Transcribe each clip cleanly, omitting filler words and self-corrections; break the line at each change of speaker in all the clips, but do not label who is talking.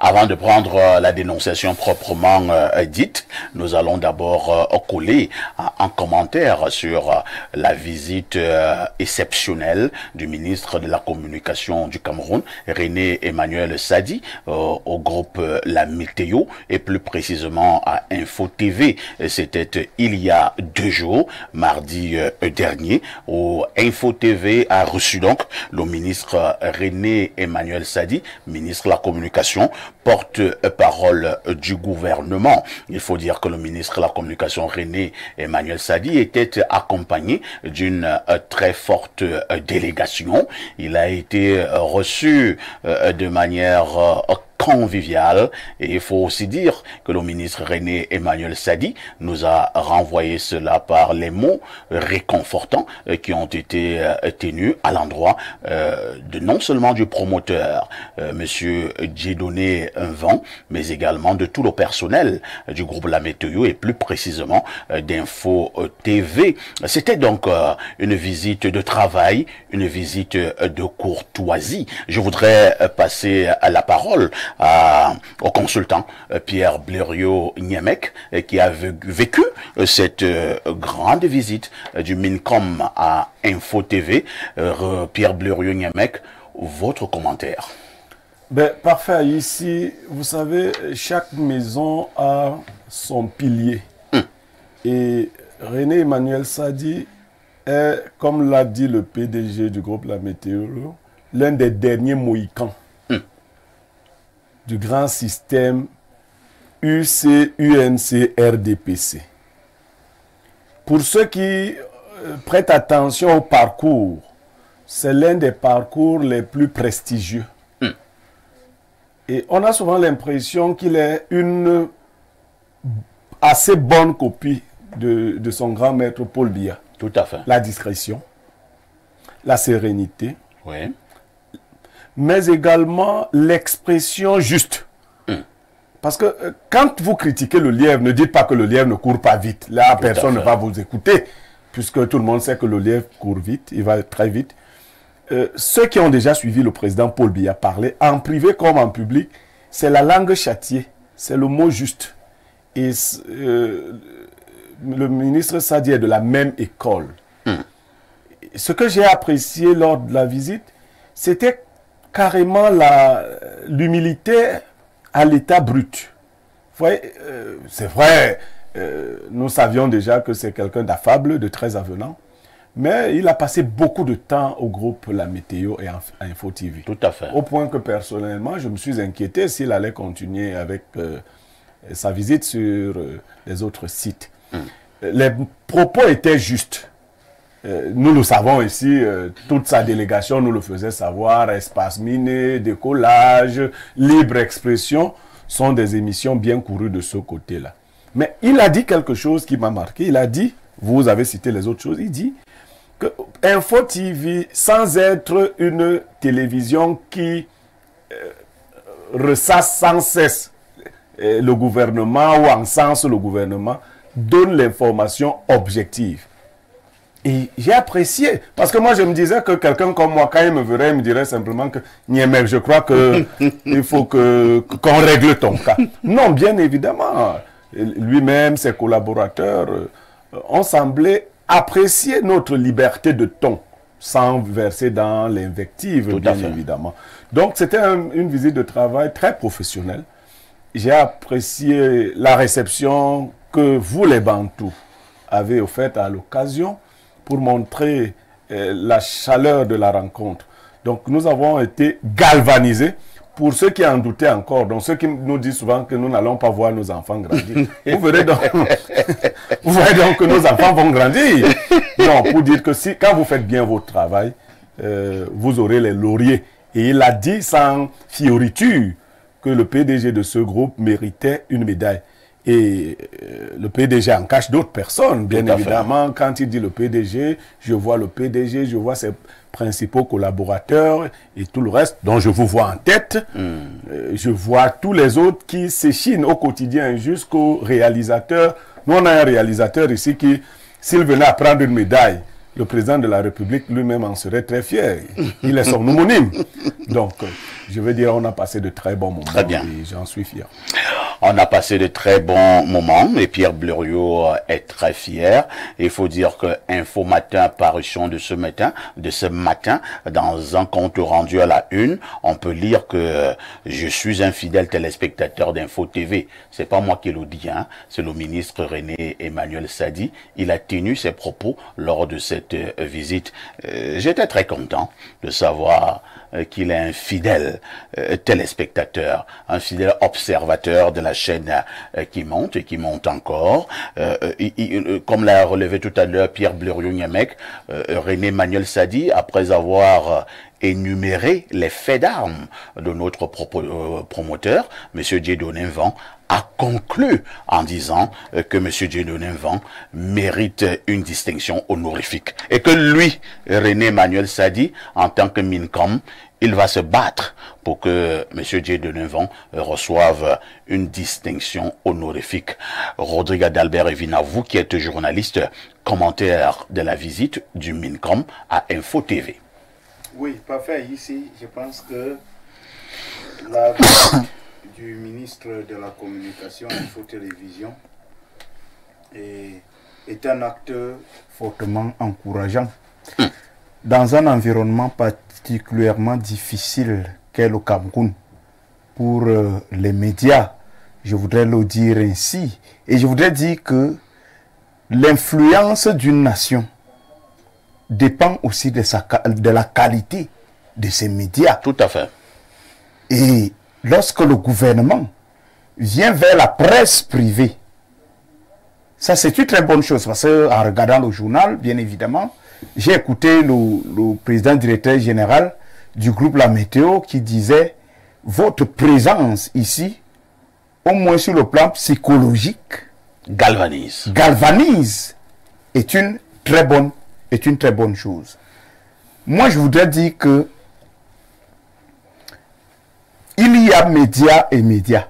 Avant de prendre la dénonciation proprement dite, nous allons d'abord coller un commentaire sur la visite exceptionnelle du ministre de la Communication du Cameroun, René Emmanuel Sadi, au groupe La Météo et plus précisément à Info TV. C'était il y a 2 jours, mardi dernier, où Info TV a reçu donc le ministre René Emmanuel Sadi, ministre de la Communication, porte-parole du gouvernement. Il faut dire que le ministre de la Communication, René Emmanuel Sadi, était accompagné d'une très forte délégation. Il a été reçu de manière convivial, et il faut aussi dire que le ministre René Emmanuel Sadi nous a renvoyé cela par les mots réconfortants qui ont été tenus à l'endroit de non seulement du promoteur monsieur Dieudonné Vent, mais également de tout le personnel du groupe La Météo et plus précisément d'Info TV. C'était donc une visite de travail, une visite de courtoisie. Je voudrais passer à la parole au consultant Pierre Blériot-Niamec qui a vécu cette grande visite du MINCOM à Info TV. Pierre Blériot-Niamec, votre commentaire?
Ben, parfait. Ici, vous savez, chaque maison a son pilier. Et René Emmanuel Sadi est, comme l'a dit le PDG du groupe La Météo, l'un des derniers Mohicans du grand système UC-UNC-RDPC. Pour ceux qui prêtent attention au parcours, c'est l'un des parcours les plus prestigieux. Et on a souvent l'impression qu'il est une assez bonne copie de son grand maître Paul Biya.
Tout à fait.
La discrétion, la sérénité,
oui, mais
également l'expression juste. Parce que quand vous critiquez le lièvre, ne dites pas que le lièvre ne court pas vite. Là, personne ne va vous écouter, puisque tout le monde sait que le lièvre court vite, il va très vite. Ceux qui ont déjà suivi le président Paul Biya parler, en privé comme en public, c'est la langue châtiée, c'est le mot juste. Et le ministre Sadi est de la même école. Ce que j'ai apprécié lors de la visite, c'était carrément l'humilité à l'état brut. Vous voyez, c'est vrai, nous savions déjà que c'est quelqu'un d'affable, de très avenant, mais il a passé beaucoup de temps au groupe La Météo et à Info TV.
Tout à fait.
Au point que personnellement, je me suis inquiété s'il allait continuer avec sa visite sur les autres sites. Les propos étaient justes. Nous le savons ici, toute sa délégation nous le faisait savoir, espace miné, décollage, libre expression, sont des émissions bien courues de ce côté-là. Mais il a dit quelque chose qui m'a marqué, il a dit, vous avez cité les autres choses, il dit que Info TV, sans être une télévision qui ressasse sans cesse le gouvernement ou encense le gouvernement, donne l'information objective. Et j'ai apprécié, parce que moi je me disais que quelqu'un comme moi, quand il me verrait, il me dirait simplement que Niamec, je crois que il faut qu'on règle ton cas. Non, bien évidemment, lui-même, ses collaborateurs ont semblé apprécier notre liberté de ton, sans verser dans l'invective, bien évidemment. Donc c'était une visite de travail très professionnelle. J'ai apprécié la réception que vous, les Bantous, avez offerte à l'occasion pour montrer la chaleur de la rencontre. Donc nous avons été galvanisés. Pour ceux qui en doutaient encore, donc ceux qui nous disent souvent que nous n'allons pas voir nos enfants grandir, vous verrez donc, vous voyez donc que nos enfants vont grandir. Non, pour dire que si, quand vous faites bien votre travail, vous aurez les lauriers. Et il a dit sans fioriture que le PDG de ce groupe méritait une médaille. Et le PDG en cache d'autres personnes, bien évidemment. Quand il dit le PDG, je vois le PDG, je vois ses principaux collaborateurs et tout le reste, dont je vous vois en tête. Je vois tous les autres qui s'échinent au quotidien jusqu'au réalisateur. Nous, on a un réalisateur ici qui, s'il venait à prendre une médaille, le président de la République lui-même en serait très fier. Il est son homonyme. Donc, je veux dire, on a passé de très bons moments.
Très bien.
Et j'en suis fier.
On a passé de très bons moments et Pierre Blériot est très fier. Il faut dire que Info Matin, parution de ce matin, dans un compte rendu à la une, on peut lire que je suis un fidèle téléspectateur d'Info TV. C'est pas moi qui le dis, hein. C'est le ministre René Emmanuel Sadi. Il a tenu ses propos lors de cette visite. J'étais très content de savoir qu'il est un fidèle téléspectateur, un fidèle observateur de la chaîne qui monte et qui monte encore. Comme l'a relevé tout à l'heure Pierre Blériot-Niamec, René Emmanuel Sadi, après avoir énuméré les faits d'armes de notre promoteur, M. Dieudonné Mvan, a conclu en disant que M. Dieudonné Mvan mérite une distinction honorifique. Et que lui, René Emmanuel Sadi, en tant que MINCOM, il va se battre pour que M. Dieudonné Mvan reçoive une distinction honorifique. Rodrigue Adalbert Evina, vous qui êtes journaliste, commentaire de la visite du MINCOM à Info TV.
Oui, parfait. Ici, je pense que la visite du ministre de la Communication et Info Télévision est un acte fortement encourageant. Dans un environnement particulièrement difficile qu'est le Cameroun pour les médias, je voudrais le dire ainsi, et je voudrais dire que l'influence d'une nation dépend aussi de la qualité de ses médias.
Tout à fait.
Et lorsque le gouvernement vient vers la presse privée, ça c'est une très bonne chose, parce qu'en regardant le journal, bien évidemment, j'ai écouté le président directeur général du groupe La Météo qui disait « Votre présence ici, au moins sur le plan psychologique, galvanise est une très bonne chose. » Moi, je voudrais dire que il y a médias et médias.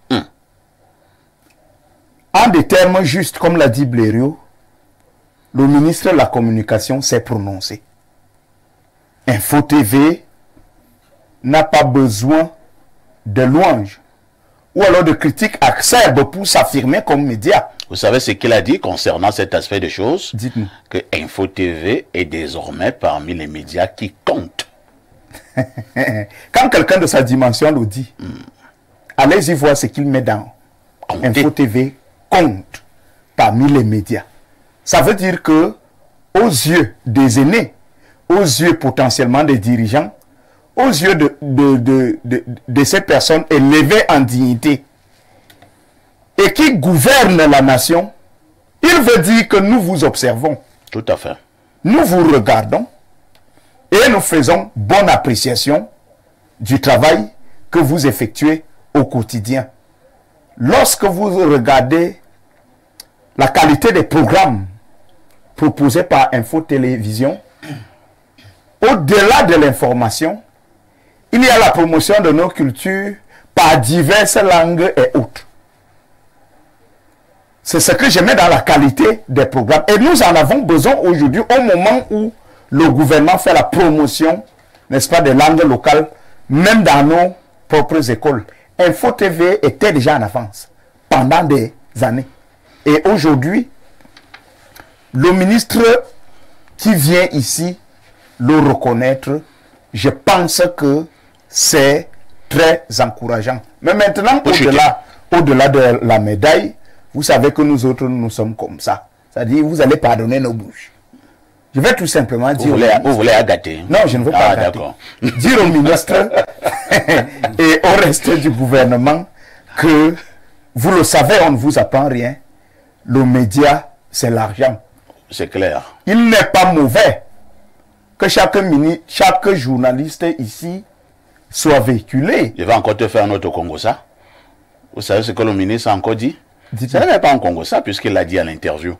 En des termes justes, comme l'a dit Blériot, le ministre de la Communication s'est prononcé. Info TV n'a pas besoin de louanges ou alors de critiques acerbes pour s'affirmer comme média.
Vous savez ce qu'il a dit concernant cet aspect de choses?
Dites-nous.
Que Info TV est désormais parmi les médias qui comptent.
Quand quelqu'un de sa dimension le dit, allez-y voir ce qu'il met dans Info TV compte parmi les médias. Ça veut dire que, aux yeux des aînés, aux yeux potentiellement des dirigeants, aux yeux de ces personnes élevées en dignité et qui gouvernent la nation, il veut dire que nous vous observons.
Tout à fait.
Nous vous regardons et nous faisons bonne appréciation du travail que vous effectuez au quotidien. Lorsque vous regardez la qualité des programmes proposés par Info Télévision, au-delà de l'information, il y a la promotion de nos cultures par diverses langues et autres. C'est ce que je mets dans la qualité des programmes. Et nous en avons besoin aujourd'hui au moment où le gouvernement fait la promotion, n'est-ce pas, des langues locales, même dans nos propres écoles. Info TV était déjà en avance pendant des années. Et aujourd'hui, le ministre qui vient ici le reconnaître, je pense que c'est très encourageant. Mais maintenant, au-delà de la médaille, vous savez que nous autres, nous sommes comme ça. C'est-à-dire, vous allez pardonner nos bouches. Je vais tout simplement dire...
Vous voulez agater?
Non, je ne veux pas agater. Dire au ministre et au reste du gouvernement que, vous le savez, on ne vous apprend rien. Le média, c'est l'argent.
C'est clair.
Il n'est pas mauvais que chaque journaliste ici soit véhiculé.
Je vais encore te faire un autre Congo ça. Vous savez ce que le ministre a encore dit? Ce n'est pas un Congo ça, puisqu'il l'a dit à l'interview.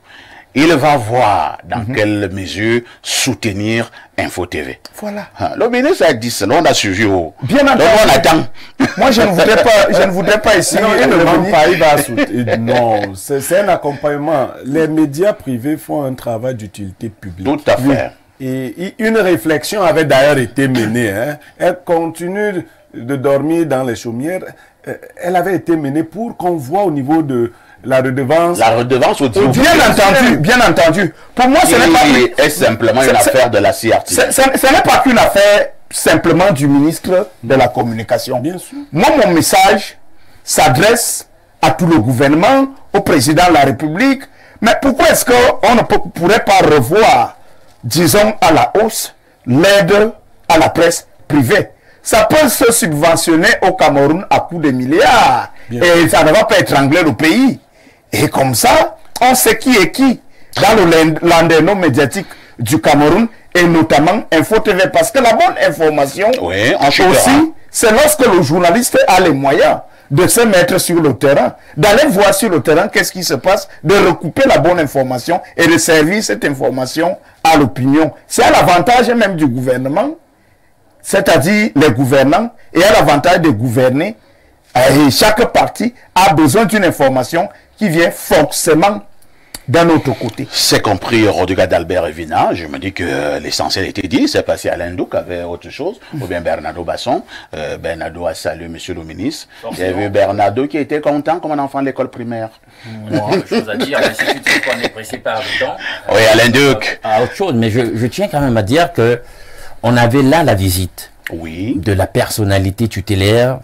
il va voir dans quelle mesure soutenir Info TV.
Voilà.
Le ministre a dit cela, on a suivi.
Bien entendu.
On attend.
Moi, je ne voudrais pas ici.
Non, il ne manque pas, il va soutenir. Non, c'est un accompagnement. Les médias privés font un travail d'utilité publique.
Tout à fait.
Et une réflexion avait d'ailleurs été menée. Hein. Elle continue de dormir dans les chaumières. Elle avait été menée pour qu'on voit au niveau de la redevance.
La redevance au
Bien entendu. Pour moi, ce n'est pas
est simplement une affaire de la CRT.
Ce n'est pas qu'une affaire simplement du ministre de la Communication.
Bien sûr.
Moi, mon message s'adresse à tout le gouvernement, au président de la République. Mais pourquoi est-ce qu'on ne pourrait pas revoir, disons, à la hausse, l'aide à la presse privée? Ça peut se subventionner au Cameroun à coups de milliards. Et ça ne va pas étrangler le pays. Et comme ça, on sait qui est qui dans le landerneau médiatique du Cameroun et notamment Info TV. Parce que la bonne information aussi, c'est lorsque le journaliste a les moyens de se mettre sur le terrain, d'aller voir sur le terrain qu'est-ce qui se passe, de recouper la bonne information et de servir cette information à l'opinion. C'est à l'avantage même du gouvernement, c'est-à-dire les gouvernants, et à l'avantage de gouverner. Et chaque parti a besoin d'une information qui vient forcément d'un autre côté.
C'est compris, Rodrigue d'Albert Evina. Je me dis que l'essentiel était dit. C'est passé à l'Indouk avec autre chose. Ou bien Bernardo Basson. Bernardo a salué monsieur le ministre. Il y avait Bernardo qui était content comme un enfant de l'école primaire.
Moi, chose à dire, mais si tu trouves qu'on est pressé par le temps.
Oui, à l'Indouk.
Autre chose, mais je tiens quand même à dire que on avait là la visite de la personnalité tutélaire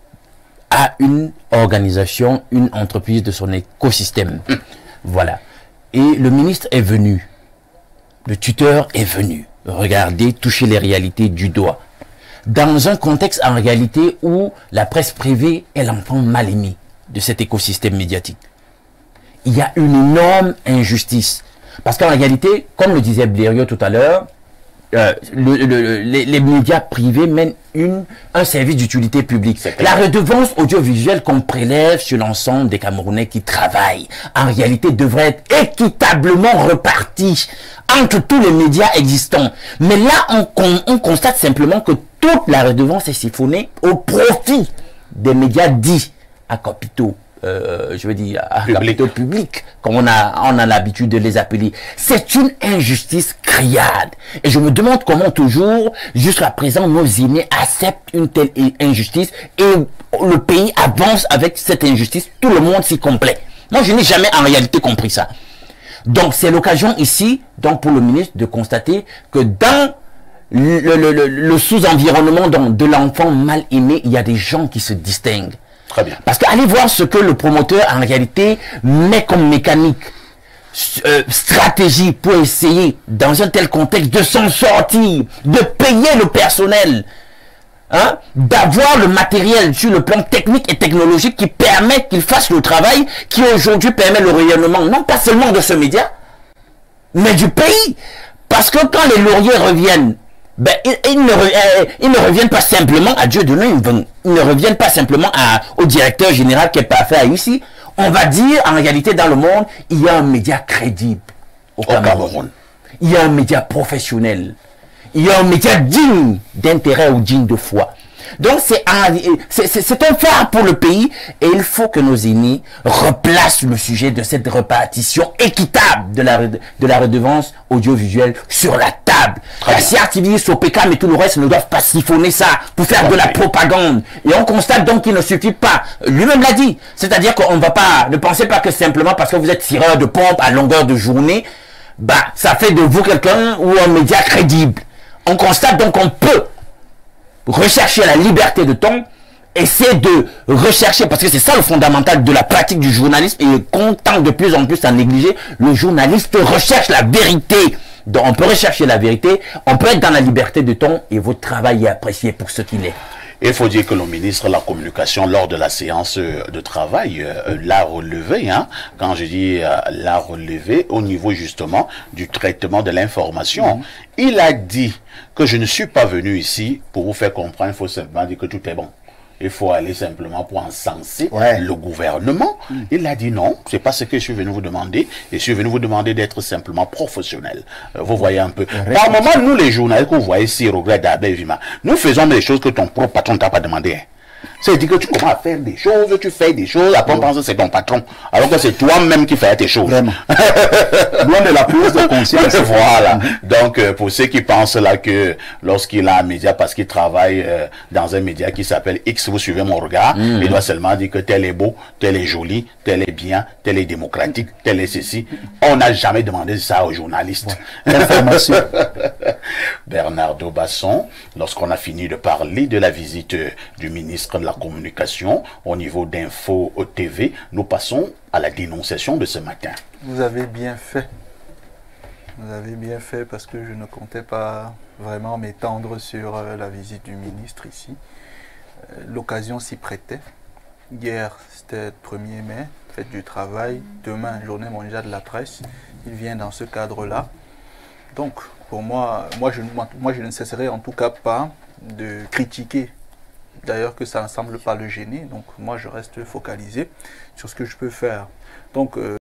à une organisation, une entreprise de son écosystème. Voilà. Et le ministre est venu, le tuteur est venu regarder, toucher les réalités du doigt. Dans un contexte en réalité où la presse privée est l'enfant mal aimé de cet écosystème médiatique. Il y a une énorme injustice. Parce qu'en réalité, comme le disait Blériot tout à l'heure, les médias privés mènent un service d'utilité publique. La redevance audiovisuelle qu'on prélève sur l'ensemble des Camerounais qui travaillent, en réalité, devrait être équitablement repartie entre tous les médias existants. Mais là, on constate simplement que toute la redevance est siphonnée au profit des médias dits à capitaux. Je veux dire, à capitaux publics, comme on a l'habitude de les appeler. C'est une injustice criarde. Et je me demande comment toujours, jusqu'à présent, nos aînés acceptent une telle injustice et le pays avance avec cette injustice. Tout le monde s'y complaît. Moi, je n'ai jamais en réalité compris ça. Donc, c'est l'occasion ici, donc pour le ministre, de constater que dans le sous-environnement de l'enfant mal aimé, il y a des gens qui se distinguent.
Très bien.
Parce qu'allez voir ce que le promoteur en réalité met comme mécanique, stratégie pour essayer dans un tel contexte de s'en sortir, de payer le personnel, hein, d'avoir le matériel sur le plan technique et technologique qui permet qu'il fasse le travail qui aujourd'hui permet le rayonnement non pas seulement de ce média, mais du pays. Parce que quand les lauriers reviennent, ben, ils ne reviennent pas simplement à Dieu de nous, ils ne reviennent pas simplement au directeur général qui est parfait ici. On va dire, en réalité, dans le monde, il y a un média crédible au Cameroun. Il y a un média professionnel. Il y a un média digne d'intérêt ou digne de foi. Donc, c'est un phare pour le pays et il faut que nos aînés replacent le sujet de cette répartition équitable de la redevance audiovisuelle sur la table. La CRTV, Sopecam et tout le reste ne doivent pas siphonner ça pour faire de la propagande. Et on constate donc qu'il ne suffit pas. Lui-même l'a dit. C'est-à-dire qu'on ne va pas, ne pensez pas que simplement parce que vous êtes tireur de pompe à longueur de journée, bah, ça fait de vous quelqu'un ou un média crédible. On constate donc qu'on peut rechercher la liberté de ton, essayer de rechercher, parce que c'est ça le fondamental de la pratique du journalisme, et qu'on tend de plus en plus à négliger, le journaliste recherche la vérité. Donc on peut rechercher la vérité, on peut être dans la liberté de ton, et votre travail est apprécié pour ce qu'il est.
Il faut dire que le ministre de la Communication, lors de la séance de travail, l'a relevé. Hein, quand je dis l'a relevé, au niveau justement du traitement de l'information, il a dit que je ne suis pas venu ici pour vous faire comprendre, il faut simplement dire que tout est bon. il faut aller simplement pour encenser
Ouais.
le gouvernement. Il a dit non, c'est pas ce que je suis venu vous demander. Je suis venu vous demander d'être simplement professionnel. Vous voyez un peu. Par moment, nous les journalistes que vous voyez ici, Roger Dabé, Vima, nous faisons des choses que ton propre patron ne t'a pas demandé. Hein. C'est-à-dire que tu commences à faire des choses, tu fais des choses, après on pense que c'est ton patron. Alors que c'est toi-même qui fais tes choses.
Vraiment. Loin de la prise de conscience.
Voilà. Donc, pour ceux qui pensent là que lorsqu'il a un média, parce qu'il travaille dans un média qui s'appelle X, vous suivez mon regard, il doit seulement dire que tel est beau, tel est joli, tel est bien, tel est démocratique, tel est ceci. On n'a jamais demandé ça aux journalistes.
Information.
Bernardo Basson, lorsqu'on a fini de parler de la visite du ministre de la Communication au niveau d'Info TV, nous passons à la dénonciation de ce matin.
Vous avez bien fait. Vous avez bien fait parce que je ne comptais pas vraiment m'étendre sur la visite du ministre ici. L'occasion s'y prêtait. Hier, c'était le 1er mai, fête du travail. Demain, journée mondiale de la presse. Il vient dans ce cadre-là. Donc, pour moi, je ne cesserai en tout cas pas de critiquer. D'ailleurs que ça ne semble pas le gêner. Donc, moi, je reste focalisé sur ce que je peux faire. Donc,